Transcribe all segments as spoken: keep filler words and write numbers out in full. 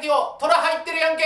次をトラ入ってるやんけ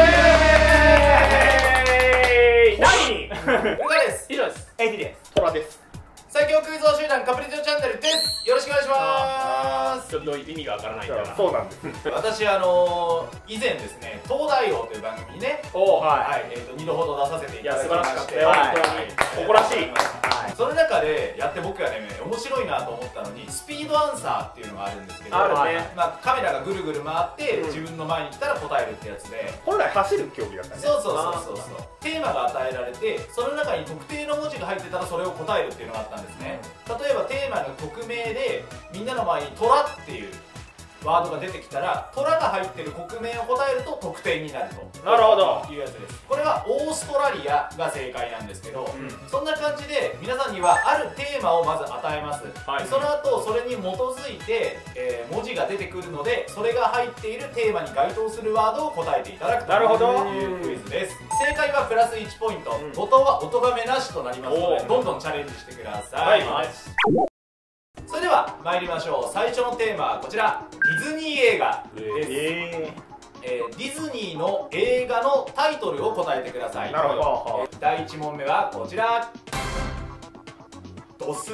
ー。 何？ うがです。 以上です。 エイティです。トラです。 最強クイズ王集団カプリチョチャンネルです。よろしくお願いします。 ちょっと意味がわからないんだな。 そうなんです。 私あのー、以前ですね、東大王という番組にね、 おはい、えっとにどほど出させていただきまして、 いや素晴らしかったよ、本当に誇らしい。 その中でやって僕がね面白いなと思ったのに、スピードアンサーっていうのがあるんですけど、 あるね。 まあカメラがぐるぐる回って自分の前に来たら答えるってやつで、 本来走る競技だったね。 そうそうそうそうそう。テーマが与えられて、その中に特定の文字が入ってたらそれを答えるっていうのがあったんですね。例えばテーマの曲名でみんなの前にトラっていうワードが出てきたら、トラが入ってる国名を答えると得点になると。 なるほど。 いうやつです。これはオーストラリアが正解なんですけど、うん、そんな感じで皆さんにはあるテーマをまず与えます。はい、その後それに基づいて、えー、文字が出てくるので、それが入っているテーマに該当するワードを答えていただくというクイズです。正解はプラスいちポイント、うん、誤答はお咎めなしとなりますので、どんどんチャレンジしてください。はい、それでは参りましょう。最初のテーマはこちら、ディズニー映画です。えーえー、ディズニーの映画のタイトルを答えてください。 なるほど。 えー、だいいち問目はこちら、ドス。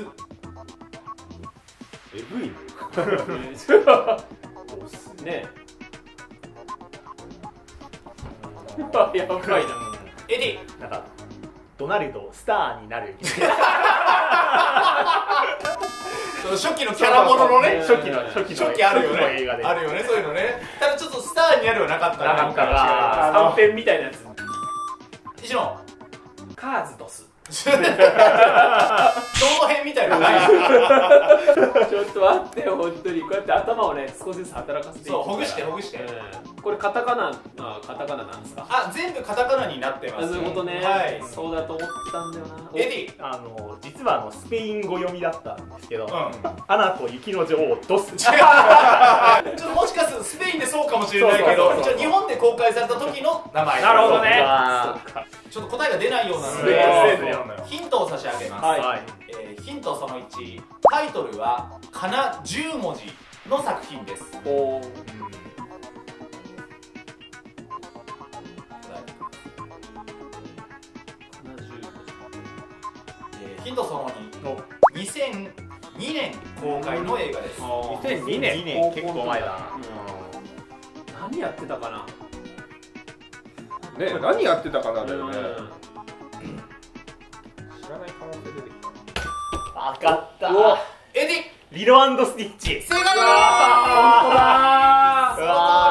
エブイドスねえやばいな。 エディなんかドナルドスターになる初期のキャラもののね、 初期の初期の初期あるよね、あるよね、そういうのね。ただちょっとスターになるはなかったな。 なんか短編みたいなやつ。 石野カーズドス郷土編みたいな。 ちょっと待ってよ、本当にこうやって頭をね少しずつ働かせていく。 そう、ほぐしてほぐして。 これカタカナ、あ、カタカナなんですか。 あ、全部カタカナになってます。 なるほどね。はい、そうだと思ってたんだよな。 エディ、 あの実はあのスペイン語読みだったんですけど、アナと雪の女王ドス。 ちょっともしかするとスペインでそうかもしれないけど、一応日本で公開された時の名前。 なるほどね。 ちょっと答えが出ないようなのでヒントを差し上げます。はい、えー、ヒントそのいち、タイトルはかなじゅうもじの作品です。おー、ヒントそのに、にせんにねん公開の映画です。 にせんにねん、結構前だな。 何やってたかなね、何やってたかなだよね。知らない可能性出てきた。わかった。 エディ、 リロ&スティッチ。 正解だー。 本当だー。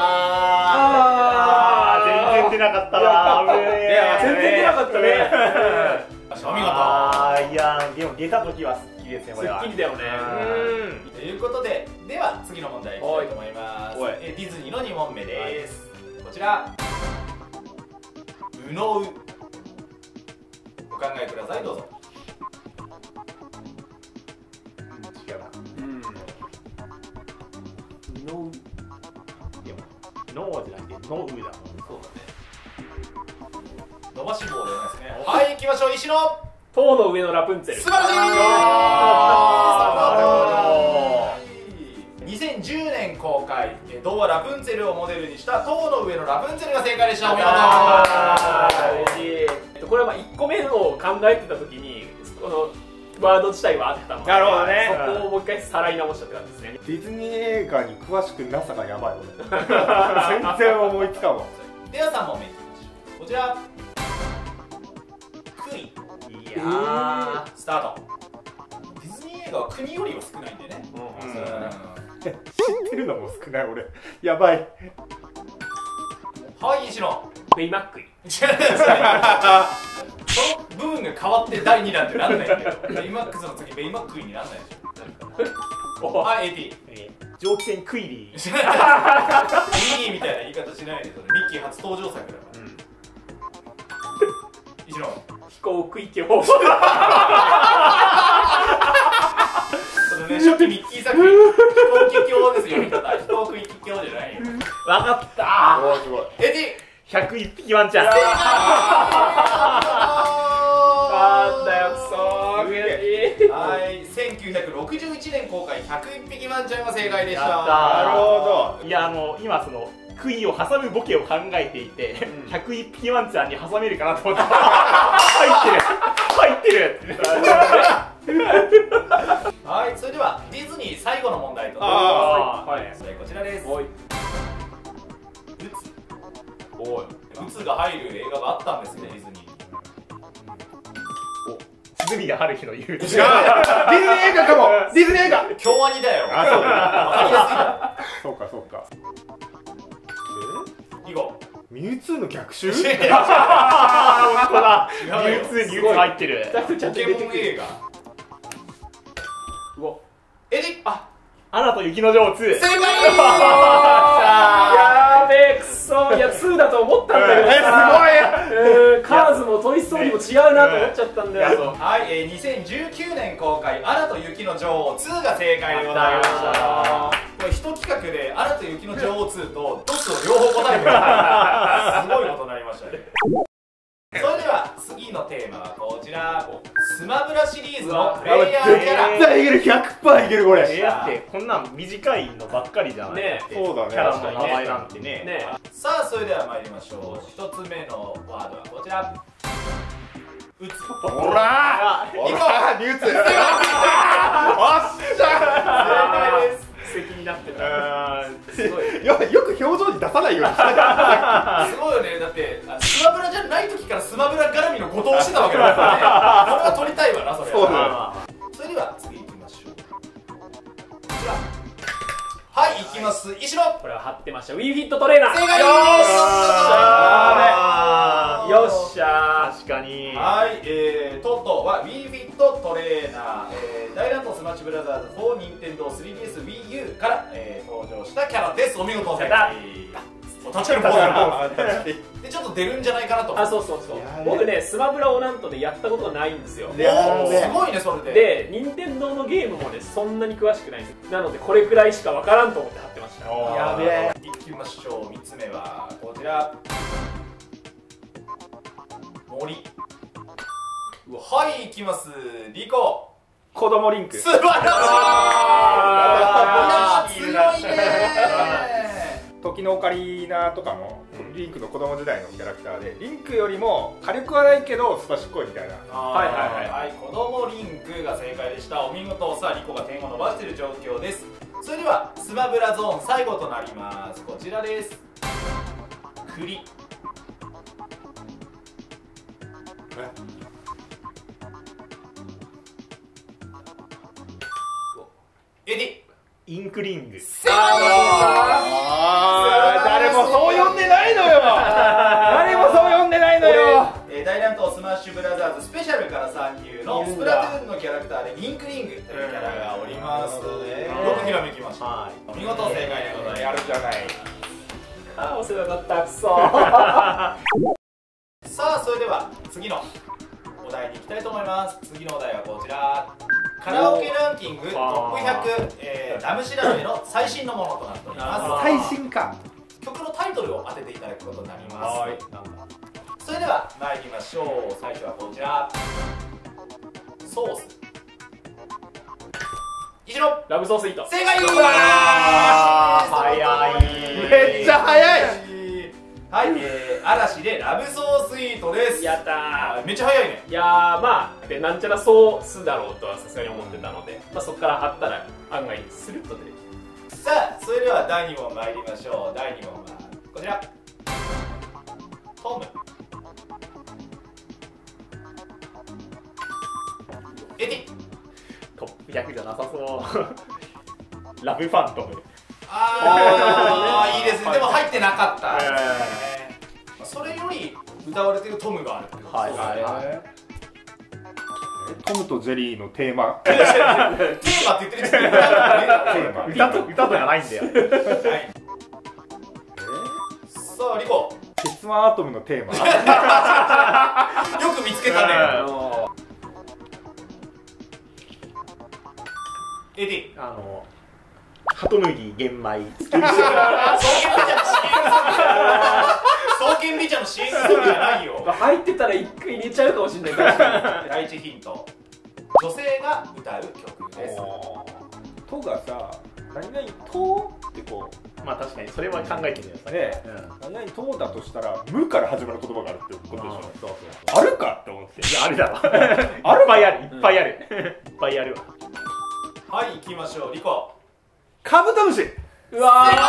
あー、全然出なかったな。 全然出なかったね。 お見事。 あー、いや、でも出た時はスッキリですね、これは。 スッキリだよね。 ということで、では次の問題いきたいと思います。ディズニーのに問目です。こちら、うのう。お考えください、どうぞ。 違うな。 うん。のう。 でも、ノーじゃなくてノウだもん。そうだね。 伸ばし棒ではないですね。はい、行きましょう、石野。 塔の上のラプンツェル。 素晴らしい。にせんじゅうねん公開、童話ラプンツェルをモデルにした塔の上のラプンツェルが正解でした。お見事。 嬉しい。これはまあいっこめのを考えてた時にこのワード自体はあったので、 なるほどね。 そこをもう一回さらい直したって感じですね。 ディズニー映画に詳しくなさがやばい俺。全然思いつかんわ。 ではさん問目いきましょう。こちら、クイ。 いやー、 スタート。ディズニー映画は国よりは少ないんでね。 知ってるのも少ない俺。やばい。 はい、石野。 ベイマックイ。 その部分が変わってだいに弾ってなんないんだよ。ベイマックスの次ベイマックイになんないでしょ。はい、エディ。 蒸気船クイリー。 ミッキーみたいな言い方しないで、それミッキー初登場作だから。石野。 飛行クイキョウ。 初期ミッキー作品、飛行機鏡ですよ、読み方。飛行機鏡じゃないよ。 わかったー。 すごい。エディ。 ひゃくいっぴきワンちゃん。 なんだよ、くそー。 はい、せんきゅうひゃくろくじゅういちねん公開ひゃくいっぴきワンちゃんが正解でした。 やったー。なるほど。いや、あの今その杭を挟むボケを考えていて、うん、ひゃくいっぴきワンちゃんに挟めるかなと思ったら入ってる入ってるはい、それではディズニー最後の問題となります。はい、それこちらです。おい、うつおいうつが入る映画があったんですね、ディズニー。 杉谷春日の言う。違う。ディズニー映画かも。ディズニー映画。 京アニだよ。 あ、そうだ。 わかりやすいだろ。 そうかそうか。 え？以後。 ミュウツーの逆襲？ 本当だ。ミュウツーにミュウツー入ってる。 ポケモン映画。 うわ。 エディ。あ。 アナと雪の女王ツー。 正解。 やべえ、くそ。いやツーだと思ったんだけどさ。すごい。カーズもトイストーリーも違うなと思っちゃったんだよ。 はい、にせんじゅうきゅうねん公開アナと雪の女王ツーが正解でございました。これ一企画でアナと雪の女王ツーとドスを両方答えてくれた。すごいことになりましたね。それでは次のテーマはこちら、スマブラシリーズのプレイヤーキャラ。 絶対いける、ひゃくパーセントいけるこれ。 えだってこんなん短いのばっかりじゃないね。 そうだね、 キャラの名前なんてね。 さあそれでは参りましょう。一つ目のワードはこちら、打つ。 ほらー、いこう、ミュウツー。おっしゃー、 正解です。 素敵になってた。 すごい。 よよく表情に出さないようにした。 すごいよね。だってスマブラじゃない時からスマブラ絡みの誤答をしてたわけだからね。これは取りたいわな、それ。 そうだ。 それでは次行きましょう。こちら。はい、行きます。石野。 これは貼ってました。ウィーフィットトレーナー。 正解。 よっしゃー。 確かに。 はい、えー、トトは Wii フィットトレーナー、えー、大乱闘スマッシュブラザーズフォー、ニンテンドー スリーディーエス WiiU から、えー、登場したキャラです。お見事正解。確かにポーズでちょっと出るんじゃないかなと。 あ、そうそうそう。僕ね、スマブラをなんとねやったことがないんですよ。 おー、すごいねそれで。 で、任天堂のゲームもねそんなに詳しくないんです。なのでこれくらいしかわからんと思って貼ってました。 やべえ。いきましょう。みっつめはこちら。森。はい、いきます。リコ。 子供リンク。 素晴らしい。いや、強いね。 時のオカリナとかもリンクの子供時代のキャラクターで、リンクよりも火力はないけどすばしっこいみたいな。 はいはいはいはい、子供リンクが正解でした。お見事。さあリコが点を伸ばしている状況です。それではスマブラゾーン最後となります。こちらです。栗。エディ。 インクリング。 正解。 誰もそう呼んでないのよ。誰もそう呼んでないのよ。 大乱闘スマッシュブラザーズスペシャルから参入のスプラトゥーンのキャラクターでインクリングというキャラがおりますので、よくひらめきました。見事正解でございます。 やるじゃない。 ああ、お世話になった。くそ。 さあそれでは次のお題に行きたいと思います。次のお題はこちら。カラオケランキングトップひゃく、えー、ラム調べの最新のものとなっております。 最新か。 曲のタイトルを当てていただくことになります。それでは参りましょう。最初はこちら。ソース。以上。 ラブソースイート。 正解。 早い。 めっちゃ早い。 はい、えー、嵐でラブソースイートです。 やったー。 めっちゃ早いね。 いやー、まあでなんちゃらソースだろうとはさすがに思ってたので、まあ、そこから貼ったら案外スルッと出てきた。さあそれではだいに問参りましょう。だいに問はこちら。トム。エディ。 トップひゃくじゃなさそうラブファントム。 ああいいですね。でも入ってなかった、えー、それより歌われてるトムがある。 はいはい。 トムとジェリーのテーマ。 テーマって言ってる時点で歌と歌とじゃないんだよ。はい。 さあリコ。 鉄腕アトムのテーマ。 よく見つけたね。エディ。 あの鳩麦玄米。 双剣美茶の シーエム ソングじゃないよ。 入ってたら一回入れちゃうかもしれない。 第一ヒント。女性が歌う曲です。 とがさ、何々とってこう、まあ確かにそれは考えてみるよね。何々とだとしたら無から始まる言葉があるってことでしょ。そうそう。あるかって思って。 いやあるだろ。あるいっぱいあるいっぱいあるいっぱいあるわ。 はい、行きましょう。リコ。 カブトムシ。 うわー。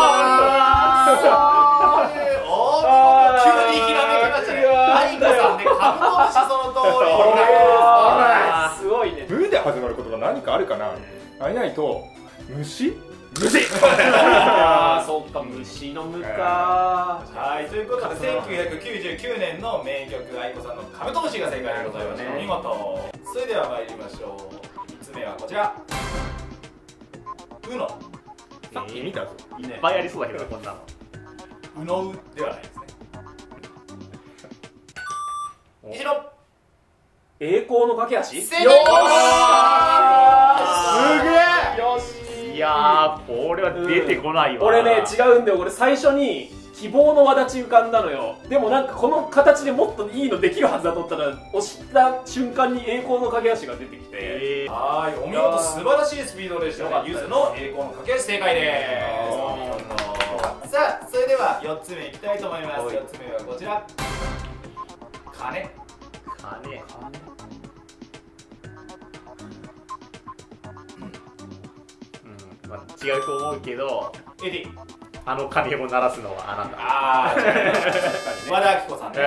急にひらめきましたね。アイコさんでカブトムシその通り。 すごいね。 無で始まる言葉何かあるかな。何々と虫。虫。 ああ、そうか、虫の無か。 はい、ということでせんきゅうひゃくきゅうじゅうきゅうねんの名曲アイコさんのカブトムシが正解でございました。見事。それでは参りましょう。みっつめはこちら。ウノ。 さっき見たぞ。 いっぱいありそうだけどこんなの。 ウノウではないですね。以上。 栄光の架け橋。 正解。すげえ。よし。 いやー、これは出てこないわ。 俺ね、違うんだよ。俺最初に希望の輪立ち浮かんだのよ。でもなんかこの形でもっといいのできるはずだと思ったら、押した瞬間に栄光の架け橋が出てきて、 はい、お見事、素晴らしいスピードでしたね。ゆずの栄光の架け橋正解です。さあ、それではよっつめいきたいと思います。よっつめはこちら。鐘。 鐘。まあ、違うと思うけど、 エディ、 あの鐘を鳴らすのはあなた。 ああ、和田アキ子さんね。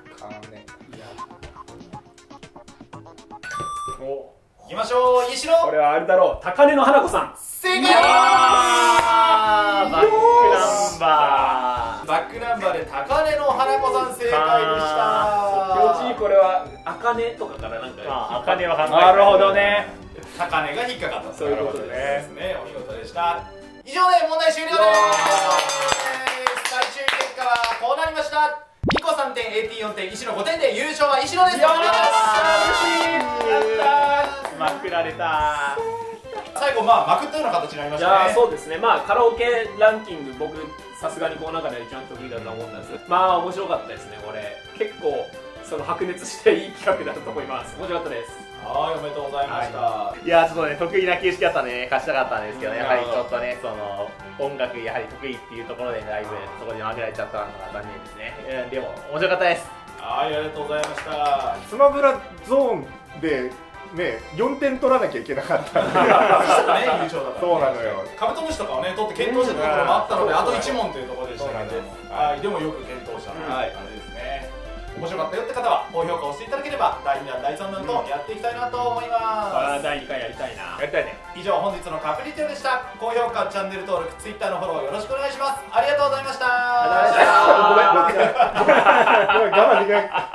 お、行きましょう。石野。 これはあれだろう、高根の花子さん。 正解。 バックナンバー。 バックナンバーで高根の花子さん正解でした。 気持ちいい。これは茜とかからなんか。 あ、茜は反対。 なるほどね。 高根が引っかかった。 そういうことですね。お見事でした。以上で問題終了です。最終結果はこうなりました。リコさんてん、エーティーよんてん、石野ごてんで優勝は石野です。 よっしゃ、嬉しい。やったー。 まくられた。 最後まあまくったような形になりましたね。 いやー、そうですね。まあカラオケランキング、僕さすがにこの中では一番得意だと思うんです。まあ面白かったですね。これ結構その白熱していい企画だったと思います。面白かったです。 はい、おめでとうございました。 はい、いやー、ちょっとね、得意な形式だったね、勝ちたかったんですけど、やはりちょっとね、その音楽やはり得意っていうところでだいぶそこで負けられちゃったのが残念ですね。うん、でも面白かったです。 はい、ありがとうございました。 スマブラゾーンでね、よんてん取らなきゃいけなかったんで、 ね、優勝だから。 そうなのよ。 カブトムシとかをね、取って検討してたところもあったので、あといち問というところでしたけど、はい、でもよく検討したという感じですね。面白かったよって方は高評価をしていただければだいにだんだいさんだんとやっていきたいなと思います。 だいにかいやりたいな。 やりたいね。 以上本日のカプリティオでした。高評価、チャンネル登録、ツイッターのフォローよろしくお願いします。ありがとうございました。 ありがとうございました。 ごめんごめんごめん我慢できない。